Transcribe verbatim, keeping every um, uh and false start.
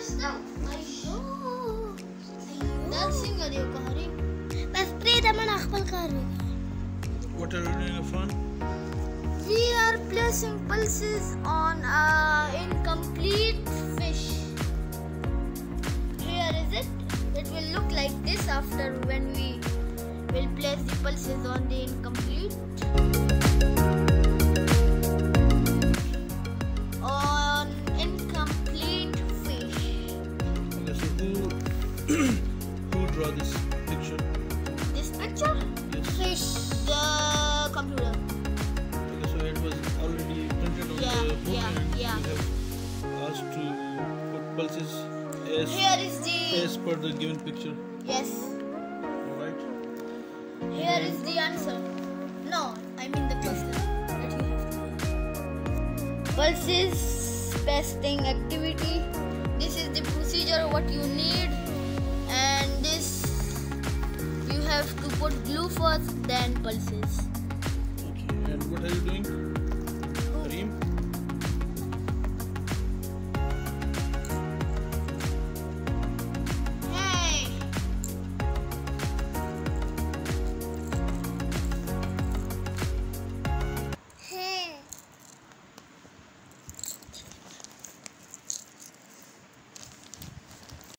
What are you doing for fun? We are placing pulses on an incomplete fish. Here is it. It will look like this after when we will place the pulses on the incomplete. On incomplete fish. Okay, so who who draw this picture? This picture? Yes. Fish. The computer. Okay, so it was already printed on Yeah, the book yeah, and yeah. we have asked to put pulses as, Here is the as per the given picture. yes. Alright. Here is the answer. No, I mean the question that you have to. Pulses testing activity. This is the procedure what you need, and this you have to put glue first, then pulses. Okay, and what are you doing?